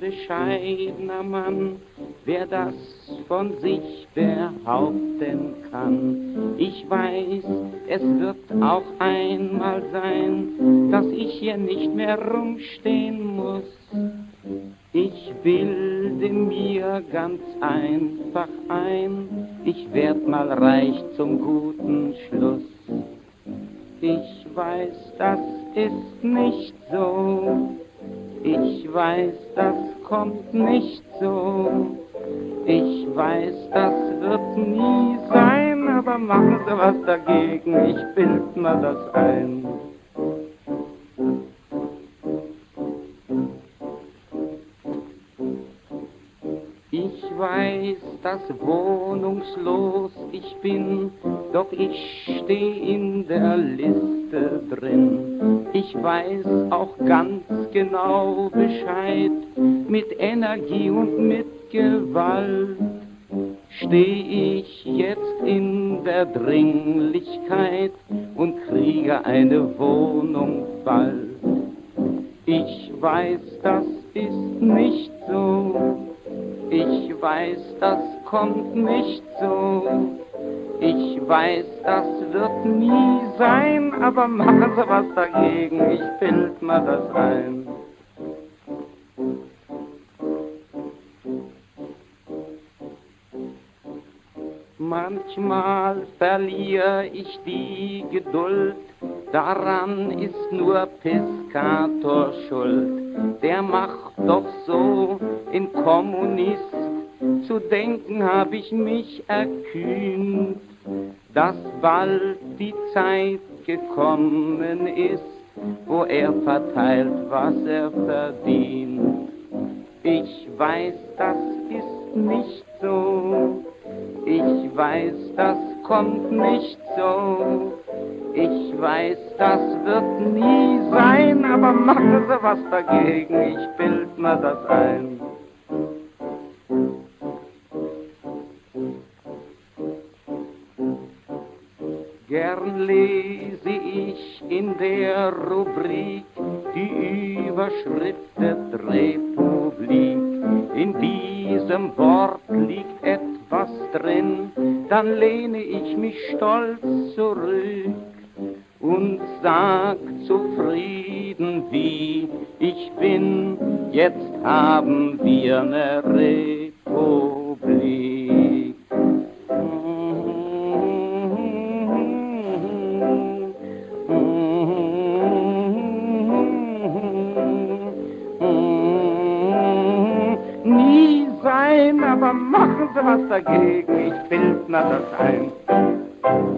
bescheidener Mann, wer das von sich behaupten kann. Ich weiß, es wird auch einmal sein, dass ich hier nicht mehr rumstehen muss. Ich bilde mir ganz einfach ein, ich werd mal reich zum guten Schluss. Ich weiß, das ist nicht so. Ich weiß, das kommt nicht so. Ich weiß, das wird nie sein, aber machen Sie was dagegen, ich bild mir das ein. Ich weiß, dass wohnungslos ich bin, doch ich steh in der Liste drin. Ich weiß auch ganz genau Bescheid, mit Energie und mit Gewalt steh ich jetzt in der Dringlichkeit und kriege eine Wohnung bald. Ich weiß, das ist nicht so. Ich weiß, das kommt nicht so. Ich weiß, das wird nie sein, aber machen Sie was dagegen, ich bild mir das ein. Manchmal verliere ich die Geduld, daran ist nur Piscator schuld. Der macht doch so, in Kommunist zu denken hab ich mich erkühnt, dass bald die Zeit gekommen ist, wo er verteilt, was er verdient. Ich weiß, das ist nicht so. Ich weiß, das kommt nicht so. Ich weiß, das wird nie sein, aber machen Sie was dagegen, ich bild mir das ein. Gern lese ich in der Rubrik die Überschrift der Republik. In diesem Wort liegt etwas drin, dann lehne ich mich stolz zurück und sag zufrieden wie ich bin, jetzt haben wir eine Republik. Nie sein, aber machen Sie was dagegen, ich bild mir das ein.